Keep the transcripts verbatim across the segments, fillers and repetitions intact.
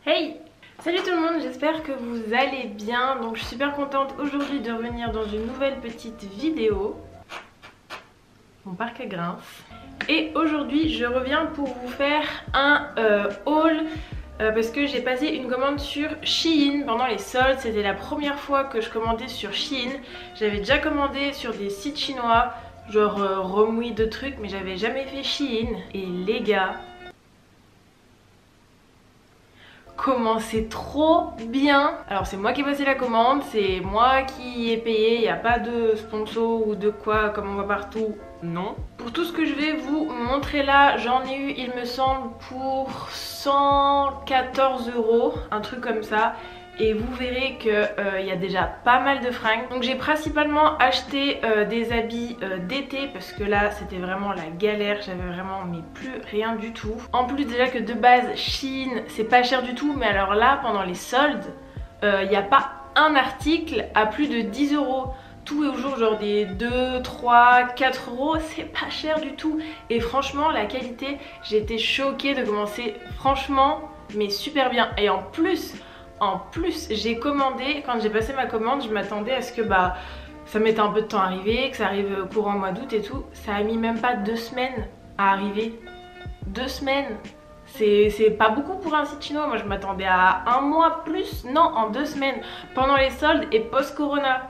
Hey! Salut tout le monde, j'espère que vous allez bien. Donc je suis super contente aujourd'hui de revenir dans une nouvelle petite vidéo. Mon parc à grince. Et aujourd'hui je reviens pour vous faire un euh, haul euh, parce que j'ai passé une commande sur Shein pendant les soldes. C'était la première fois que je commandais sur Shein. J'avais déjà commandé sur des sites chinois, genre euh, Romwe de trucs, mais j'avais jamais fait Shein. Et les gars, comment c'est trop bien. Alors c'est moi qui ai passé la commande, c'est moi qui ai payé, il n'y a pas de sponsor ou de quoi comme on voit partout, non. Pour tout ce que je vais vous montrer là, j'en ai eu il me semble pour cent quatorze euros, un truc comme ça. Et vous verrez qu'il euh, y a déjà pas mal de fringues. Donc j'ai principalement acheté euh, des habits euh, d'été parce que là c'était vraiment la galère. J'avais vraiment mais plus rien du tout. En plus déjà que de base Shein c'est pas cher du tout. Mais alors là pendant les soldes il euh, n'y a pas un article à plus de dix euros. Tout est au jour genre des deux, trois, quatre euros, c'est pas cher du tout. Et franchement la qualité, j'ai été choquée de commencer franchement mais super bien. Et en plus En plus, j'ai commandé, quand j'ai passé ma commande, je m'attendais à ce que bah ça mette un peu de temps à arriver, que ça arrive courant mois d'août et tout. Ça a mis même pas deux semaines à arriver. Deux semaines, c'est pas beaucoup pour un site chinois. Moi je m'attendais à un mois plus. Non, en deux semaines, pendant les soldes et post-corona.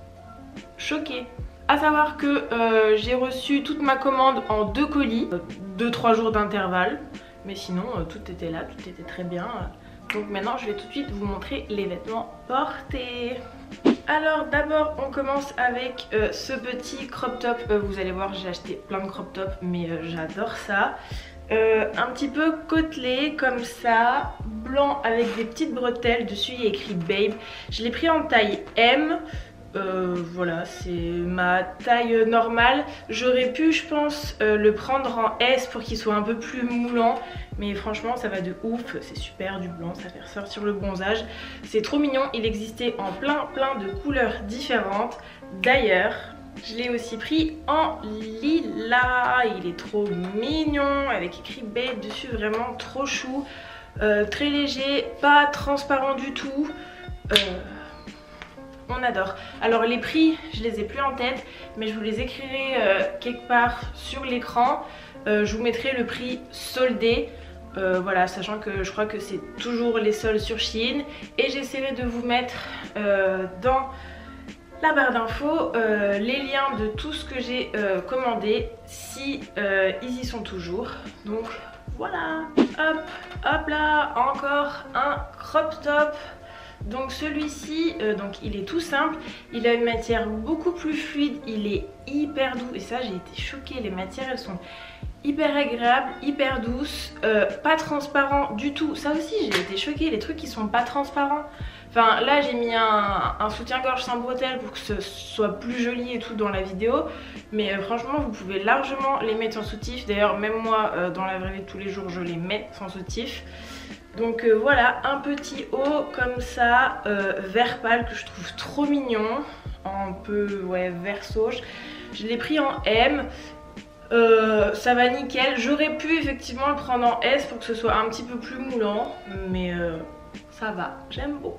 Choquée. À savoir que euh, j'ai reçu toute ma commande en deux colis, deux trois jours d'intervalle. Mais sinon, euh, tout était là, tout était très bien. Donc maintenant je vais tout de suite vous montrer les vêtements portés. Alors d'abord on commence avec euh, ce petit crop top. euh, Vous allez voir, j'ai acheté plein de crop top mais euh, j'adore ça. euh, Un petit peu côtelé comme ça, blanc avec des petites bretelles. Dessus il y a écrit Babe. Je l'ai pris en taille M. Euh, voilà, c'est ma taille normale. J'aurais pu, je pense, euh, le prendre en S pour qu'il soit un peu plus moulant. Mais franchement, ça va de ouf. C'est super, du blanc, ça fait ressortir le bronzage. C'est trop mignon. Il existait en plein, plein de couleurs différentes. D'ailleurs, je l'ai aussi pris en lilas. Il est trop mignon, avec écrit Babe dessus, vraiment trop chou. Euh, très léger, pas transparent du tout. Euh... On adore. Alors les prix, je les ai plus en tête, mais je vous les écrirai euh, quelque part sur l'écran. Euh, je vous mettrai le prix soldé. Euh, voilà, sachant que je crois que c'est toujours les soldes sur Shein. Et j'essaierai de vous mettre euh, dans la barre d'infos euh, les liens de tout ce que j'ai euh, commandé, si euh, ils y sont toujours. Donc voilà. Hop, hop là, encore un crop top. Donc celui-ci, euh, donc il est tout simple, il a une matière beaucoup plus fluide, il est hyper doux et ça j'ai été choquée, les matières elles sont hyper agréables, hyper douces, euh, pas transparent du tout. Ça aussi j'ai été choquée, les trucs qui sont pas transparents. Enfin là j'ai mis un, un soutien-gorge sans bretelles pour que ce soit plus joli et tout dans la vidéo. Mais euh, franchement vous pouvez largement les mettre sans soutif. D'ailleurs même moi euh, dans la vraie vie de tous les jours je les mets sans soutif. Donc euh, voilà, un petit haut comme ça, euh, vert pâle que je trouve trop mignon. Un peu ouais, vert sauge. Je l'ai pris en M. Euh, ça va nickel. J'aurais pu effectivement le prendre en S pour que ce soit un petit peu plus moulant. Mais euh, ça va, j'aime beaucoup.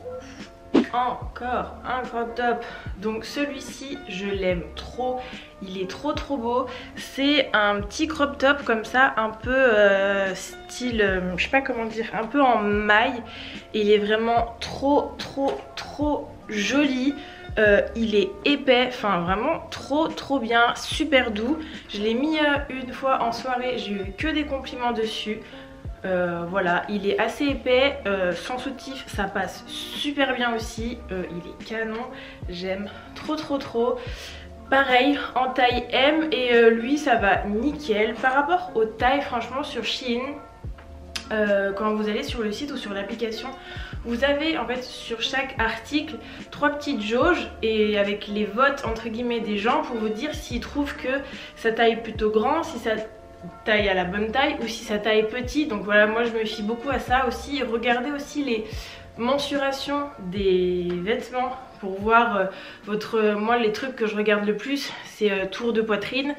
Encore un crop top. Donc celui-ci je l'aime trop, il est trop trop beau. C'est un petit crop top comme ça, un peu euh, style, euh, je sais pas comment dire, un peu en maille. Et il est vraiment trop trop trop joli. Euh, il est épais, enfin vraiment trop trop bien, super doux. Je l'ai mis euh, une fois en soirée, j'ai eu que des compliments dessus. Euh, voilà, il est assez épais, euh, sans soutif, ça passe super bien aussi. Euh, il est canon, j'aime trop trop trop. Pareil en taille M et euh, lui ça va nickel. Par rapport aux tailles, franchement sur Shein, euh, quand vous allez sur le site ou sur l'application, vous avez en fait sur chaque article trois petites jauges et avec les votes entre guillemets des gens pour vous dire s'ils trouvent que sa taille est plutôt grand, si ça taille à la bonne taille ou si ça taille petit. Donc voilà, moi je me fie beaucoup à ça aussi. Regardez aussi les mensurations des vêtements pour voir euh, votre... Moi les trucs que je regarde le plus c'est euh, tour de poitrine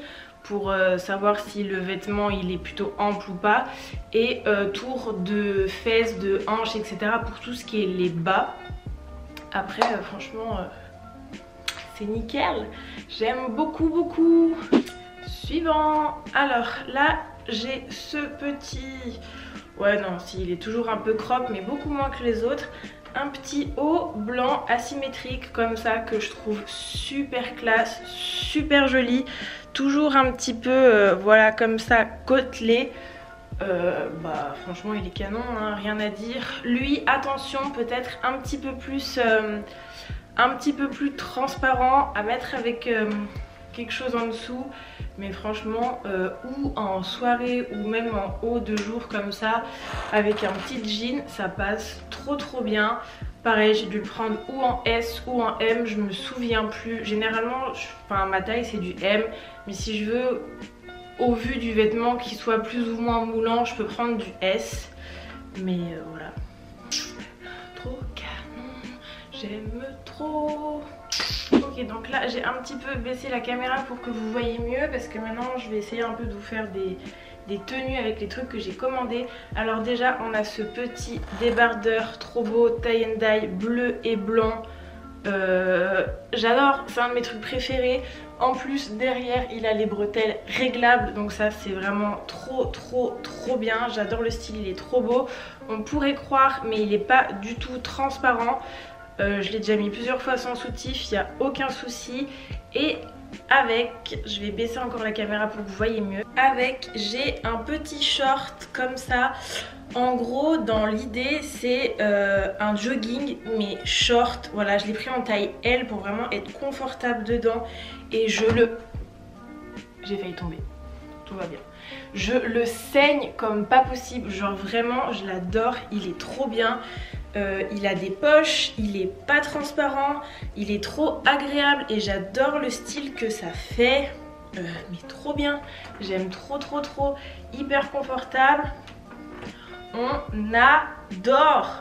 pour euh, savoir si le vêtement il est plutôt ample ou pas, et euh, tour de fesses, de hanches, et cetera pour tout ce qui est les bas. Après euh, franchement euh, c'est nickel, j'aime beaucoup beaucoup. Suivant, alors là j'ai ce petit, ouais non si il est toujours un peu crop mais beaucoup moins que les autres, un petit haut blanc asymétrique comme ça que je trouve super classe, super joli, toujours un petit peu euh, voilà comme ça côtelé. Euh, bah franchement il est canon, hein, rien à dire. Lui attention peut-être un petit peu plus euh, un petit peu plus transparent à mettre avec euh, quelque chose en dessous, mais franchement euh, ou en soirée ou même en haut de jour comme ça avec un petit jean ça passe trop trop bien. Pareil j'ai dû le prendre ou en S ou en M, je me souviens plus, généralement je, enfin, ma taille c'est du M, mais si je veux au vu du vêtement qui soit plus ou moins moulant je peux prendre du S, mais euh, voilà, trop canon, j'aime trop. Ok donc là j'ai un petit peu baissé la caméra pour que vous voyez mieux, parce que maintenant je vais essayer un peu de vous faire des, des tenues avec les trucs que j'ai commandés. Alors déjà on a ce petit débardeur trop beau tie and dye bleu et blanc, euh, j'adore, c'est un de mes trucs préférés. En plus derrière il a les bretelles réglables, donc ça c'est vraiment trop trop trop bien, j'adore le style, il est trop beau. On pourrait croire mais il n'est pas du tout transparent. Euh, je l'ai déjà mis plusieurs fois sans soutif, il n'y a aucun souci. Et avec, je vais baisser encore la caméra pour que vous voyez mieux. Avec, j'ai un petit short comme ça. En gros, dans l'idée, c'est euh, un jogging mais short. Voilà, je l'ai pris en taille L pour vraiment être confortable dedans. Et je le... J'ai failli tomber. Tout va bien. Je le saigne comme pas possible. Genre vraiment, je l'adore. Il est trop bien. Euh, il a des poches, il est pas transparent, il est trop agréable et j'adore le style que ça fait. Euh, mais trop bien, j'aime trop trop trop, hyper confortable. On adore.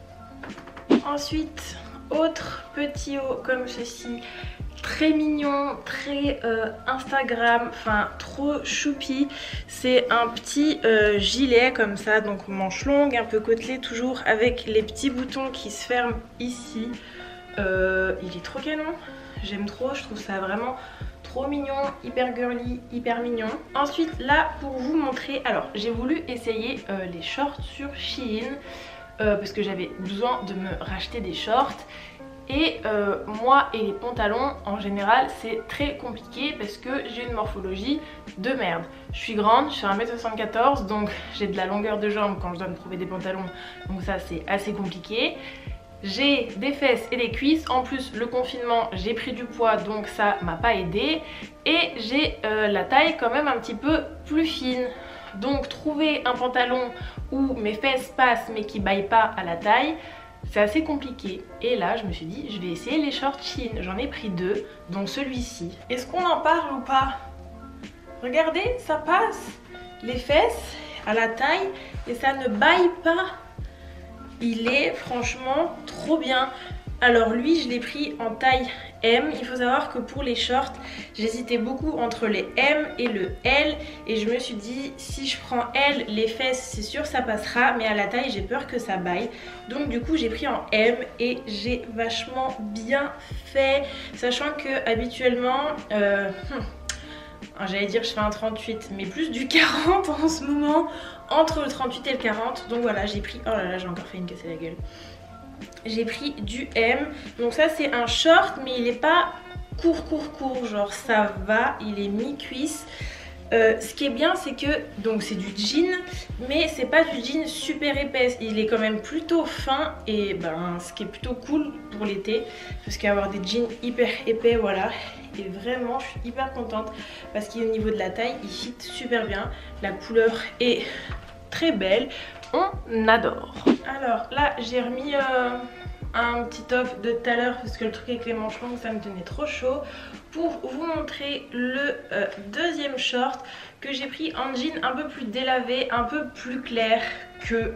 Ensuite, autre petit haut comme ceci, très mignon, très euh, Instagram, enfin trop choupi. C'est un petit euh, gilet comme ça, donc manche longue, un peu côtelé, toujours avec les petits boutons qui se ferment ici. Euh, il est trop canon, j'aime trop, je trouve ça vraiment trop mignon, hyper girly, hyper mignon. Ensuite là pour vous montrer, alors j'ai voulu essayer euh, les shorts sur Shein euh, parce que j'avais besoin de me racheter des shorts. Et euh, moi et les pantalons en général c'est très compliqué parce que j'ai une morphologie de merde. Je suis grande, je fais un mètre soixante-quatorze, donc j'ai de la longueur de jambe quand je dois me trouver des pantalons, donc ça c'est assez compliqué. J'ai des fesses et des cuisses, en plus le confinement j'ai pris du poids donc ça m'a pas aidé. Et j'ai euh, la taille quand même un petit peu plus fine. Donc trouver un pantalon où mes fesses passent mais qui baillent pas à la taille, c'est assez compliqué. Et là je me suis dit je vais essayer les shorts Shein. J'en ai pris deux, dont celui-ci. Est-ce qu'on en parle ou pas? Regardez, ça passe les fesses à la taille et ça ne baille pas. Il est franchement trop bien. Alors lui je l'ai pris en taille M. Il faut savoir que pour les shorts j'hésitais beaucoup entre les M et le L, et je me suis dit si je prends L, les fesses c'est sûr ça passera, mais à la taille j'ai peur que ça baille. Donc du coup j'ai pris en M et j'ai vachement bien fait, sachant que habituellement euh, hmm, j'allais dire je fais un trente-huit mais plus du quarante en ce moment, entre le trente-huit et le quarante. Donc voilà, j'ai pris, oh là là j'ai encore fait une casser la gueule. J'ai pris du M, donc ça c'est un short mais il n'est pas court court court, genre ça va, il est mi-cuisse. Euh, ce qui est bien c'est que donc c'est du jean mais c'est pas du jean super épaisse, il est quand même plutôt fin, et ben ce qui est plutôt cool pour l'été parce qu'avoir des jeans hyper épais, voilà. Et vraiment je suis hyper contente parce qu'au niveau de la taille il fit super bien, la couleur est très belle. On adore. Alors là j'ai remis euh, un petit top de tout à l'heure parce que le truc avec les manches longues ça me tenait trop chaud, pour vous montrer le euh, deuxième short que j'ai pris en jean un peu plus délavé, un peu plus clair, que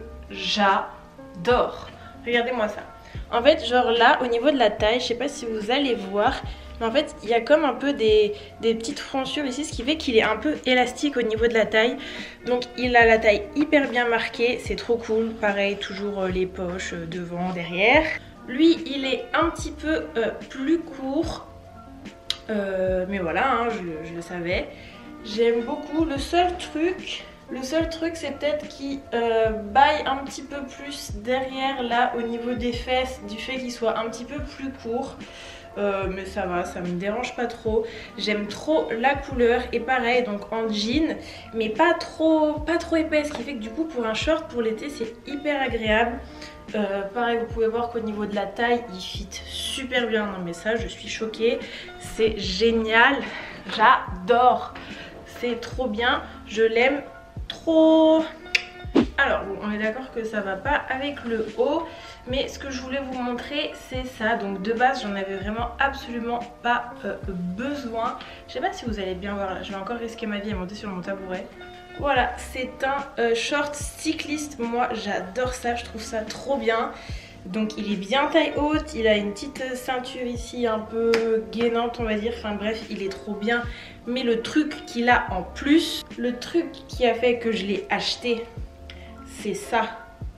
j'adore. Regardez moi ça. En fait genre là au niveau de la taille, je sais pas si vous allez voir, Mais en fait il y a comme un peu des, des petites fronçures ici, ce qui fait qu'il est un peu élastique au niveau de la taille. Donc il a la taille hyper bien marquée, c'est trop cool. Pareil, toujours les poches devant, derrière. Lui il est un petit peu euh, plus court, euh, mais voilà, hein, je, je le savais. J'aime beaucoup. Le seul truc, le seul truc c'est peut-être qu'il euh, baille un petit peu plus derrière là au niveau des fesses, du fait qu'il soit un petit peu plus court. Euh, mais ça va, ça me dérange pas trop. J'aime trop la couleur et pareil donc en jean, mais pas trop, pas trop épais, ce qui fait que du coup pour un short pour l'été c'est hyper agréable. Euh, pareil, vous pouvez voir qu'au niveau de la taille il fit super bien. Non mais ça je suis choquée, c'est génial, j'adore, c'est trop bien, je l'aime trop. Alors bon, on est d'accord que ça va pas avec le haut, mais ce que je voulais vous montrer c'est ça. Donc de base j'en avais vraiment absolument pas euh, besoin. Je sais pas si vous allez bien voir là, je vais encore risquer ma vie à monter sur mon tabouret. Voilà, c'est un euh, short cycliste, moi j'adore ça, je trouve ça trop bien. Donc il est bien taille haute, il a une petite ceinture ici un peu gainante on va dire, enfin bref il est trop bien. Mais le truc qu'il a en plus, le truc qui a fait que je l'ai acheté, c'est ça.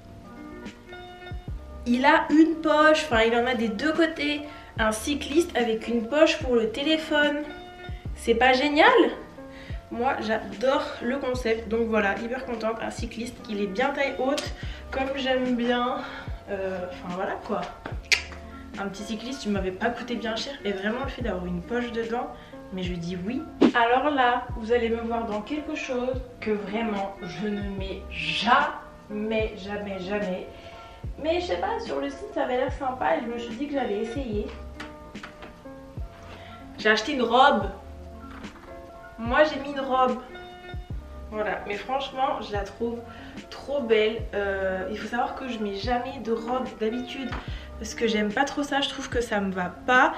Il a une poche, enfin il en a des deux côtés. Un cycliste avec une poche pour le téléphone. C'est pas génial? Moi j'adore le concept, donc voilà, hyper contente. Un cycliste, il est bien taille haute, comme j'aime bien. Euh, enfin voilà quoi. Un petit cycliste, il m'avait pas coûté bien cher. Et vraiment le fait d'avoir une poche dedans, mais je dis oui. Alors là, vous allez me voir dans quelque chose que vraiment je ne mets jamais, jamais, jamais. Mais je sais pas, sur le site ça avait l'air sympa et je me suis dit que j'allais essayer. J'ai acheté une robe. Moi j'ai mis une robe. Voilà, mais franchement je la trouve trop belle. euh, Il faut savoir que je mets jamais de robe d'habitude parce que j'aime pas trop ça, je trouve que ça me va pas.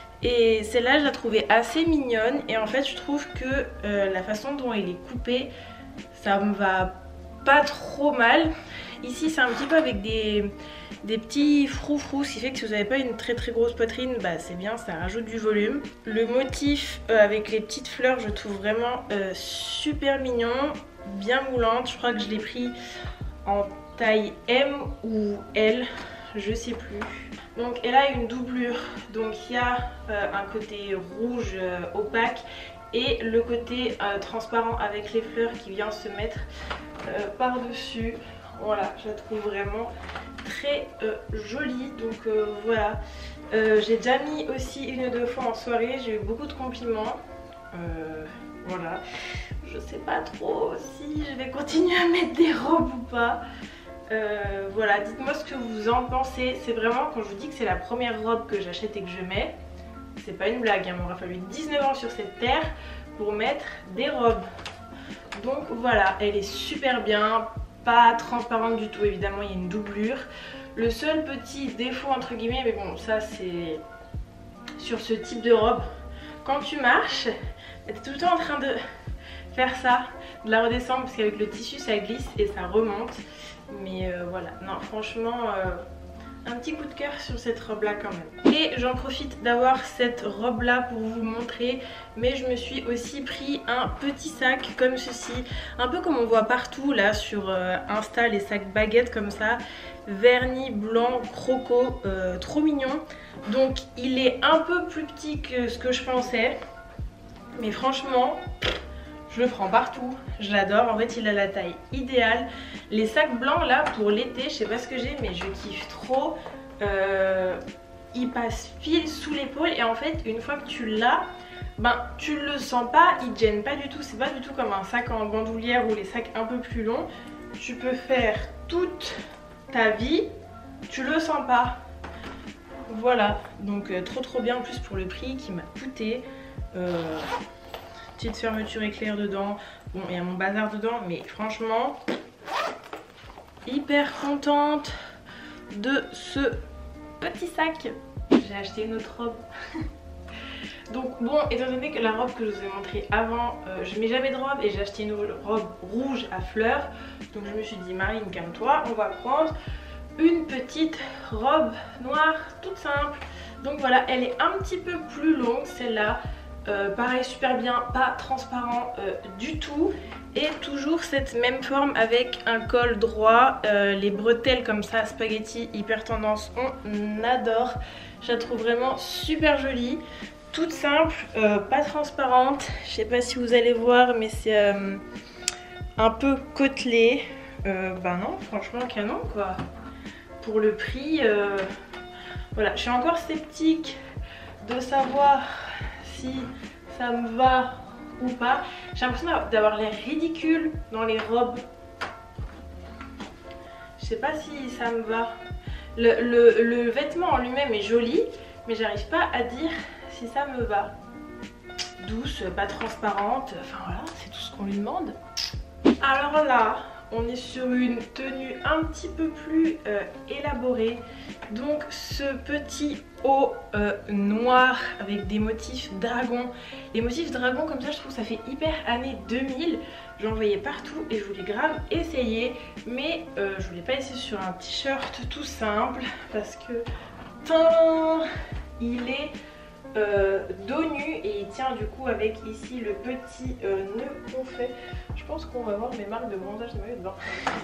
Et celle-là je la trouvais assez mignonne. Et en fait je trouve que euh, la façon dont elle est coupée, ça me va pas trop mal. Ici c'est un petit peu avec des, des petits froufrous, ce qui fait que si vous n'avez pas une très très grosse poitrine, bah c'est bien, ça rajoute du volume. Le motif euh, avec les petites fleurs je trouve vraiment euh, super mignon, bien moulante. Je crois que je l'ai pris en taille M ou L, je sais plus. Donc elle a une doublure, donc il y a euh, un côté rouge euh, opaque et le côté euh, transparent avec les fleurs qui vient se mettre euh, par dessus. Voilà, je la trouve vraiment très euh, jolie. Donc euh, voilà, euh, j'ai déjà mis aussi une ou deux fois en soirée, j'ai eu beaucoup de compliments. Euh, voilà, je sais pas trop si je vais continuer à mettre des robes ou pas. Euh, voilà, dites-moi ce que vous en pensez. C'est vraiment, quand je vous dis que c'est la première robe que j'achète et que je mets, c'est pas une blague, hein, il m'aura fallu dix-neuf ans sur cette terre pour mettre des robes. Donc voilà, elle est super bien, pas transparente du tout, évidemment il y a une doublure. Le seul petit défaut entre guillemets, mais bon ça c'est sur ce type de robe, quand tu marches, t'es tout le temps en train de faire ça, de la redescendre parce qu'avec le tissu ça glisse et ça remonte. Mais euh, voilà, non franchement euh, un petit coup de cœur sur cette robe là quand même. Et j'en profite d'avoir cette robe là pour vous montrer, mais je me suis aussi pris un petit sac comme ceci, un peu comme on voit partout là sur euh, Insta, les sacs baguettes comme ça, vernis blanc croco, euh, trop mignon. Donc il est un peu plus petit que ce que je pensais, mais franchement je le prends partout, je l'adore. En fait il a la taille idéale. Les sacs blancs là pour l'été, je sais pas ce que j'ai mais je kiffe trop. euh, Il passe pile sous l'épaule et en fait une fois que tu l'as, ben tu le sens pas, il te gêne pas du tout. C'est pas du tout comme un sac en bandoulière ou les sacs un peu plus longs. Tu peux faire toute ta vie, tu le sens pas. Voilà, donc euh, trop trop bien en plus pour le prix qui m'a coûté. euh, Petite fermeture éclair dedans. Bon, il y a mon bazar dedans, mais franchement, hyper contente de ce petit sac. J'ai acheté une autre robe. Donc bon, étant donné que la robe que je vous ai montrée avant, euh, je mets jamais de robe et j'ai acheté une robe rouge à fleurs. Donc je me suis dit, Marine, calme-toi, on va prendre une petite robe noire toute simple. Donc voilà, elle est un petit peu plus longue celle-là. Euh, pareil, super bien, pas transparent euh, du tout. Et toujours cette même forme avec un col droit. Euh, les bretelles comme ça, spaghetti, hyper tendance, on adore. Je la trouve vraiment super jolie. Toute simple, euh, pas transparente. Je sais pas si vous allez voir, mais c'est euh, un peu côtelé. Euh, bah non, franchement canon quoi. Pour le prix, euh, voilà, je suis encore sceptique de savoir si ça me va ou pas. J'ai l'impression d'avoir l'air ridicule dans les robes. Je sais pas si ça me va. Le, le, le vêtement en lui-même est joli, mais j'arrive pas à dire si ça me va. Douce, pas transparente, enfin voilà, c'est tout ce qu'on lui demande. Alors là, on est sur une tenue un petit peu plus euh, élaborée. Donc ce petit haut euh, noir avec des motifs dragons. Les motifs dragons comme ça, je trouve que ça fait hyper années deux mille. J'en voyais partout et je voulais grave essayer. Mais euh, je voulais pas essayer sur un t-shirt tout simple parce que tain, il est euh, dos nu et il tient du coup avec ici le petit euh, nœud qu'on fait. Je pense qu'on va voir mes marques de bronzage de maillot de bain.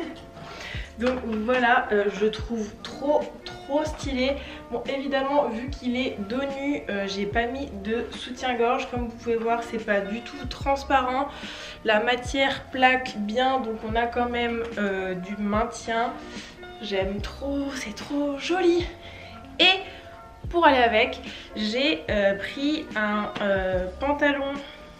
Donc voilà, euh, je trouve trop trop stylé. Bon évidemment vu qu'il est dos nu, euh, j'ai pas mis de soutien-gorge. Comme vous pouvez voir, c'est pas du tout transparent. La matière plaque bien, donc on a quand même euh, du maintien. J'aime trop, c'est trop joli. Et pour aller avec, j'ai euh, pris un euh, pantalon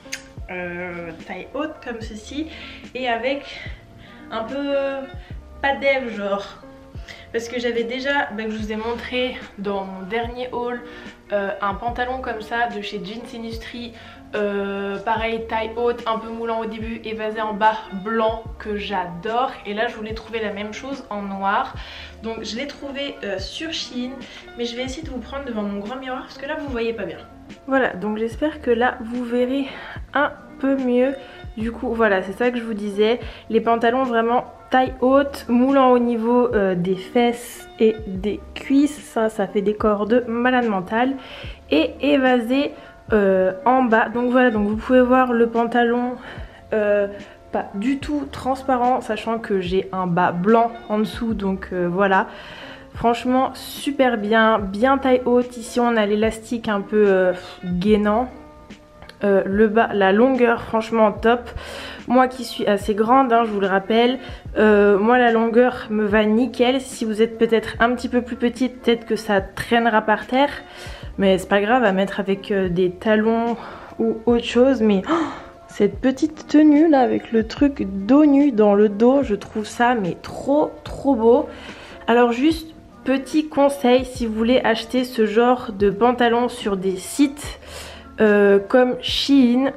euh, taille haute comme ceci et avec un peu pas dev genre, parce que j'avais déjà, bah, que je vous ai montré dans mon dernier haul, euh, un pantalon comme ça de chez Jeans Industry, euh, pareil taille haute, un peu moulant au début, évasé en bas, blanc, que j'adore. Et là je voulais trouver la même chose en noir, donc je l'ai trouvé euh, sur Shein, mais je vais essayer de vous prendre devant mon grand miroir parce que là vous voyez pas bien. Voilà, donc j'espère que là vous verrez un peu mieux. Du coup voilà, c'est ça que je vous disais, les pantalons vraiment taille haute, moulant au niveau euh, des fesses et des cuisses, ça ça fait des corps de malade mental, et évasé euh, en bas. Donc voilà, donc vous pouvez voir le pantalon euh, pas du tout transparent, sachant que j'ai un bas blanc en dessous, donc euh, voilà. Franchement super bien, bien taille haute. Ici on a l'élastique un peu euh, gainant. Euh, le bas, la longueur franchement top. Moi qui suis assez grande, hein, je vous le rappelle, euh, moi la longueur me va nickel. Si vous êtes peut-être un petit peu plus petite, peut-être que ça traînera par terre, mais c'est pas grave à mettre avec euh, des talons ou autre chose. Mais oh, cette petite tenue là avec le truc dos nu dans le dos, je trouve ça mais trop trop beau. Alors juste petit conseil, si vous voulez acheter ce genre de pantalon sur des sites Euh, comme Shein,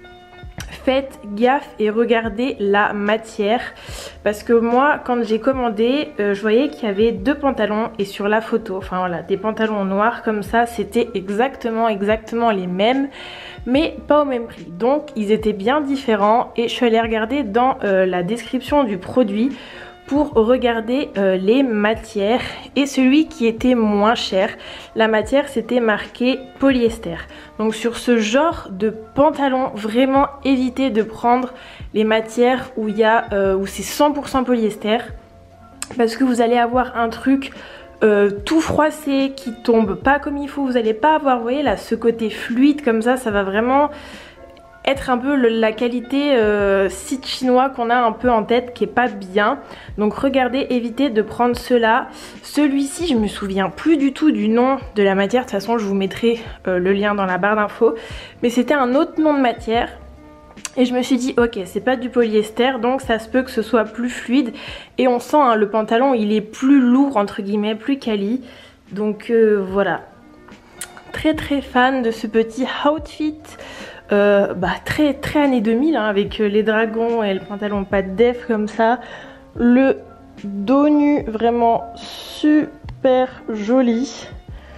faites gaffe et regardez la matière, parce que moi quand j'ai commandé euh, je voyais qu'il y avait deux pantalons et sur la photo, enfin voilà, des pantalons noirs comme ça, c'était exactement exactement les mêmes mais pas au même prix, donc ils étaient bien différents. Et je suis allée regarder dans euh, la description du produit pour regarder euh, les matières, et celui qui était moins cher, la matière c'était marqué polyester. Donc sur ce genre de pantalon, vraiment évitez de prendre les matières où il y a euh, où c'est cent pour cent polyester, parce que vous allez avoir un truc euh, tout froissé qui tombe pas comme il faut. Vous allez pas avoir, vous voyez là, ce côté fluide comme ça, ça va vraiment être un peu le, la qualité euh, site chinois qu'on a un peu en tête, qui est pas bien. Donc regardez, évitez de prendre cela. Celui-ci, je me souviens plus du tout du nom de la matière, de toute façon je vous mettrai euh, le lien dans la barre d'infos, mais c'était un autre nom de matière. Et je me suis dit ok, c'est pas du polyester, donc ça se peut que ce soit plus fluide. Et on sent hein, le pantalon il est plus lourd entre guillemets, plus quali. Donc euh, voilà, très très fan de ce petit outfit. Euh, bah, très très années deux mille hein, avec les dragons et le pantalon pas de def comme ça, le dos nu vraiment super joli.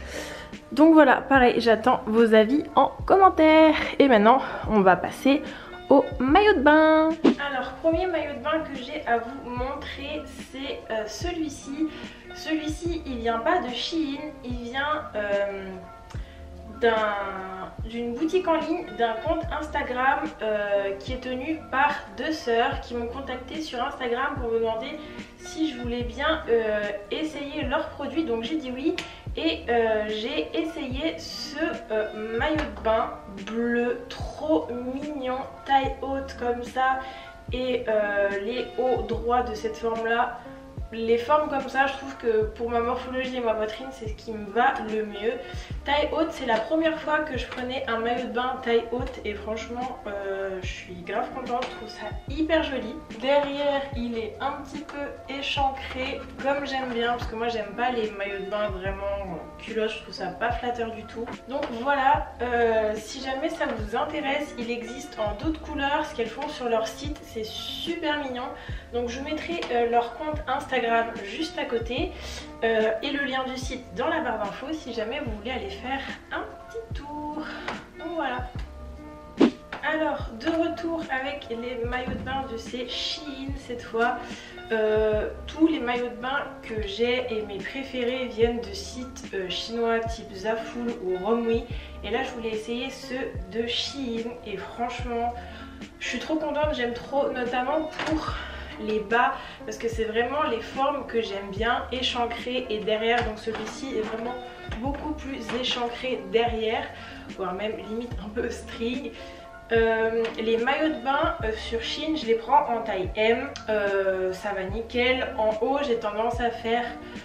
Donc voilà, pareil, j'attends vos avis en commentaire. Et maintenant on va passer au maillot de bain. Alors premier maillot de bain que j'ai à vous montrer, c'est euh, celui-ci. Celui-ci il vient pas de Shein, il vient euh, d'une boutique en ligne, d'un compte Instagram euh, qui est tenu par deux sœurs qui m'ont contacté sur Instagram pour me demander si je voulais bien euh, essayer leurs produits. Donc j'ai dit oui et euh, j'ai essayé ce euh, maillot de bain bleu trop mignon, taille haute comme ça et euh, les hauts droits de cette forme là. Les formes comme ça, je trouve que pour ma morphologie et ma poitrine, c'est ce qui me va le mieux. Taille haute, c'est la première fois que je prenais un maillot de bain taille haute et franchement, euh, je suis grave contente, je trouve ça hyper joli. Derrière, il est un petit peu échancré, comme j'aime bien, parce que moi j'aime pas les maillots de bain vraiment culottes, je trouve ça pas flatteur du tout. Donc voilà, euh, si jamais ça vous intéresse, il existe en d'autres couleurs, ce qu'elles font sur leur site, c'est super mignon. Donc je vous mettrai euh, leur compte Instagram juste à côté euh, et le lien du site dans la barre d'infos si jamais vous voulez aller faire un petit tour. Donc voilà. Alors de retour avec les maillots de bain de chez Shein cette fois. Euh, tous les maillots de bain que j'ai et mes préférés viennent de sites euh, chinois type Zaful ou Romwe. Et là je voulais essayer ceux de Shein et franchement je suis trop contente, j'aime trop, notamment pour les bas parce que c'est vraiment les formes que j'aime bien, échancrées et derrière, donc celui-ci est vraiment beaucoup plus échancré derrière, voire même limite un peu string. Euh, les maillots de bain euh, sur Shein, je les prends en taille M, euh, ça va nickel. En haut j'ai tendance à faire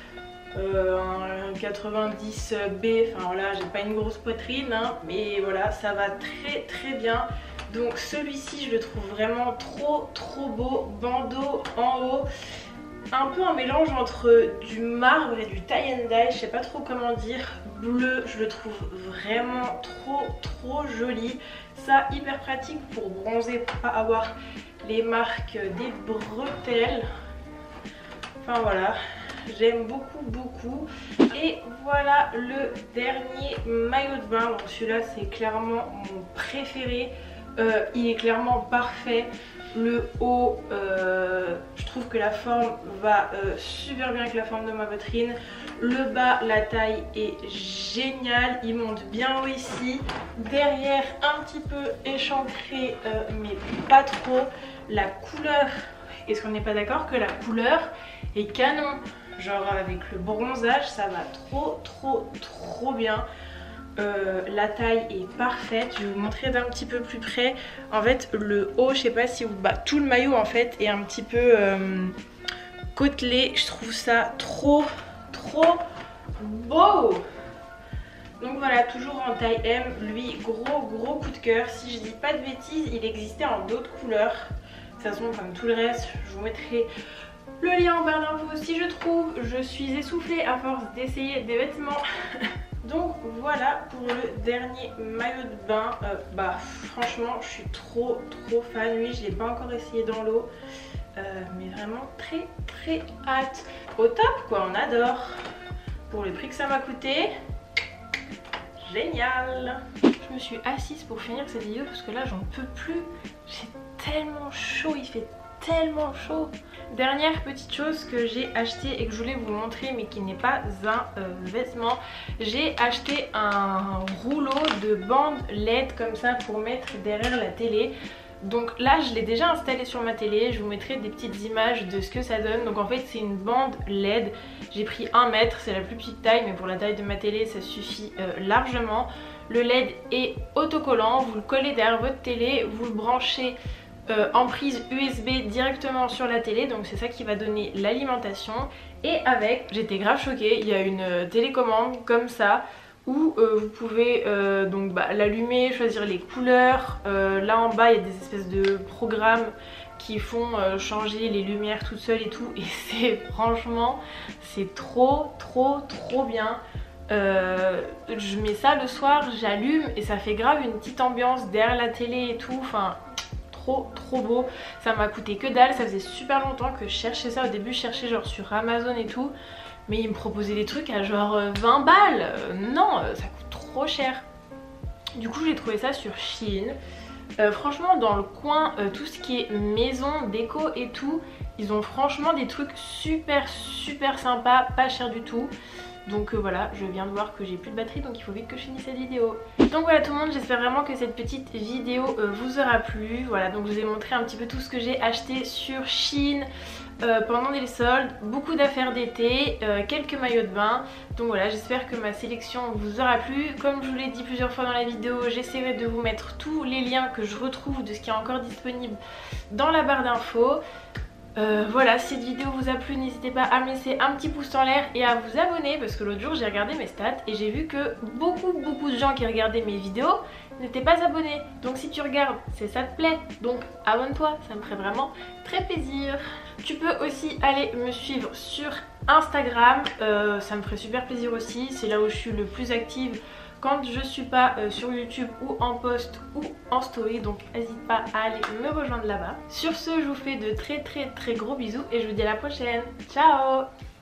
euh, un quatre-vingt-dix B, enfin voilà, j'ai pas une grosse poitrine hein, mais voilà, ça va très très bien. Donc celui-ci je le trouve vraiment trop trop beau, bandeau en haut, un peu un mélange entre du marbre et du tie and dye, je sais pas trop comment dire, bleu, je le trouve vraiment trop trop joli. Ça hyper pratique pour bronzer, pour pas avoir les marques des bretelles. Enfin voilà, j'aime beaucoup beaucoup. Et voilà le dernier maillot de bain, donc celui-là c'est clairement mon préféré. Euh, il est clairement parfait. Le haut, euh, je trouve que la forme va euh, super bien avec la forme de ma poitrine. Le bas, la taille est géniale, il monte bien haut ici. Derrière, un petit peu échancré, euh, mais pas trop. La couleur, est-ce qu'on n'est pas d'accord que la couleur est canon? Genre avec le bronzage, ça va trop trop trop bien. Euh, la taille est parfaite, je vais vous montrer d'un petit peu plus près. En fait le haut, je sais pas si vous... Bah, tout le maillot en fait est un petit peu euh, côtelé, je trouve ça trop trop beau. Donc voilà, toujours en taille M, lui gros gros coup de cœur. Si je dis pas de bêtises, il existait en d'autres couleurs. De toute façon comme tout le reste, je vous mettrai le lien en barre d'infos si je trouve. Je suis essoufflée à force d'essayer des vêtements. Donc voilà pour le dernier maillot de bain. euh, Bah franchement je suis trop trop fan. Lui je l'ai pas encore essayé dans l'eau, euh, mais vraiment très très hâte. Au top quoi, on adore. Pour le prix que ça m'a coûté, génial. Je me suis assise pour finir cette vidéo parce que là j'en peux plus. J'ai tellement chaud, il fait tellement chaud. Dernière petite chose que j'ai acheté et que je voulais vous montrer mais qui n'est pas un euh, vêtement. J'ai acheté un rouleau de bande L E D comme ça pour mettre derrière la télé. Donc là je l'ai déjà installé sur ma télé, je vous mettrai des petites images de ce que ça donne. Donc en fait c'est une bande L E D, j'ai pris un mètre, c'est la plus petite taille mais pour la taille de ma télé ça suffit euh, largement. Le L E D est autocollant, vous le collez derrière votre télé, vous le branchez Euh, en prise U S B directement sur la télé, donc c'est ça qui va donner l'alimentation. Et avec, j'étais grave choquée, il y a une euh, télécommande comme ça où euh, vous pouvez euh, donc bah, l'allumer, choisir les couleurs. Euh, là en bas il y a des espèces de programmes qui font euh, changer les lumières toutes seules et tout, et c'est franchement c'est trop trop trop bien. Euh, je mets ça le soir, j'allume et ça fait grave une petite ambiance derrière la télé et tout, enfin trop trop beau. Ça m'a coûté que dalle, ça faisait super longtemps que je cherchais ça. Au début je cherchais genre sur Amazon et tout, mais ils me proposaient des trucs à genre vingt balles. euh, non, ça coûte trop cher. Du coup j'ai trouvé ça sur Shein. Euh, franchement dans le coin, euh, tout ce qui est maison, déco et tout, Ils ont franchement des trucs super super sympas, pas cher du tout. Donc euh, voilà, je viens de voir que j'ai plus de batterie, donc il faut vite que je finisse cette vidéo. Donc voilà tout le monde, j'espère vraiment que cette petite vidéo euh, vous aura plu. Voilà, donc je vous ai montré un petit peu tout ce que j'ai acheté sur Shein euh, pendant les soldes. Beaucoup d'affaires d'été, euh, quelques maillots de bain. Donc voilà, j'espère que ma sélection vous aura plu. Comme je vous l'ai dit plusieurs fois dans la vidéo, j'essaierai de vous mettre tous les liens que je retrouve de ce qui est encore disponible dans la barre d'infos. Euh, voilà, si cette vidéo vous a plu, n'hésitez pas à me laisser un petit pouce en l'air et à vous abonner, parce que l'autre jour j'ai regardé mes stats et j'ai vu que beaucoup beaucoup de gens qui regardaient mes vidéos n'étaient pas abonnés. Donc si tu regardes, c'est ça te plaît, donc abonne-toi, ça me ferait vraiment très plaisir. Tu peux aussi aller me suivre sur Instagram, euh, ça me ferait super plaisir aussi, c'est là où je suis le plus active quand je suis pas euh, sur YouTube ou en post ou en story, donc n'hésite pas à aller me rejoindre là-bas. Sur ce, je vous fais de très très très gros bisous et je vous dis à la prochaine. Ciao!